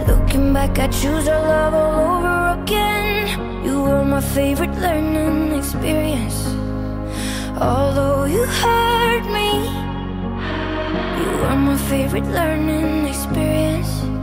Looking back, I choose our love all over again. You were my favorite learning experience. Although you hurt me, you were my favorite learning experience.